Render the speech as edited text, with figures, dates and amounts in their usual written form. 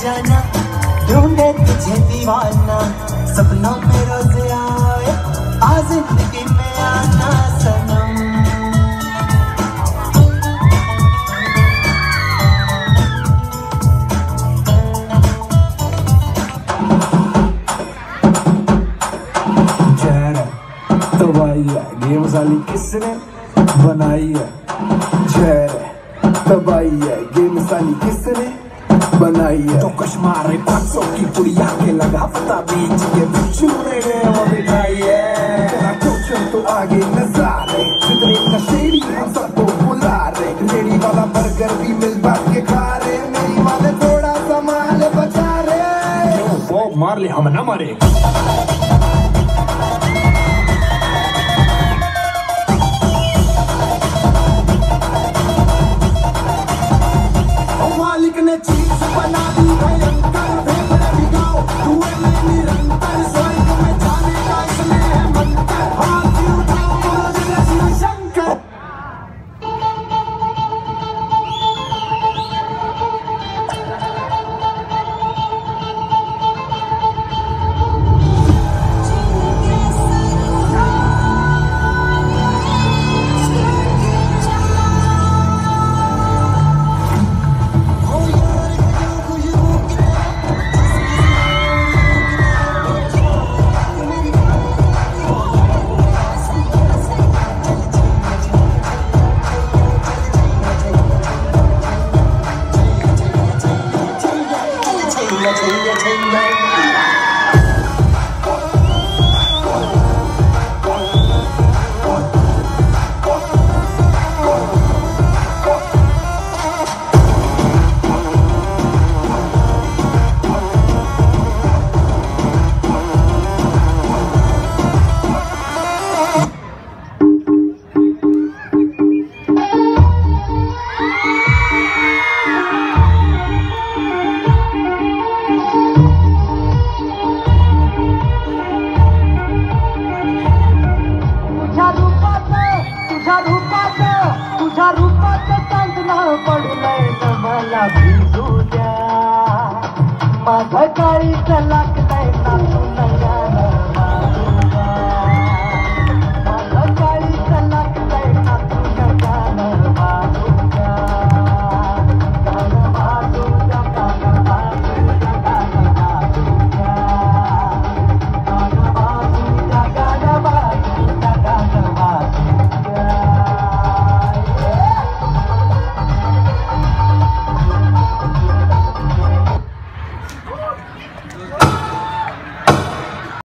जाना, ढूंढे तुझे दीवाना, सपनों में रोज आए, आ जिंदगी में आना सनम। तबाही है गेम साली किसने बनाई है, जहर तबाही है गेम साली किसने बनाई है। तो कश्मार 500 की पुड़िया के लगा पता बीच के बिच्छू ने वो बिठाई है। तेरा क्वेश्चन तो आगे नजारे जितने नशेड़ी हम सबको बुला रहे, रेडी वाला बर्गर भी मिल बांट के खा रहे, मेरी वाले थोड़ा सा माल बचा रहे। वो मार ले हम न मारे। ने चीज बना दी भयंकर, फेफड़े भिगाओ धुएं में निरंतर, स्वर्ग में जाने का इसमें है मंत्र, हाथ उठाओ बोलो जय शिव शंकर। तुझा रूपाचं चांदणं पडलंय न मला भिजू द्या, माझं काळीच लागलंय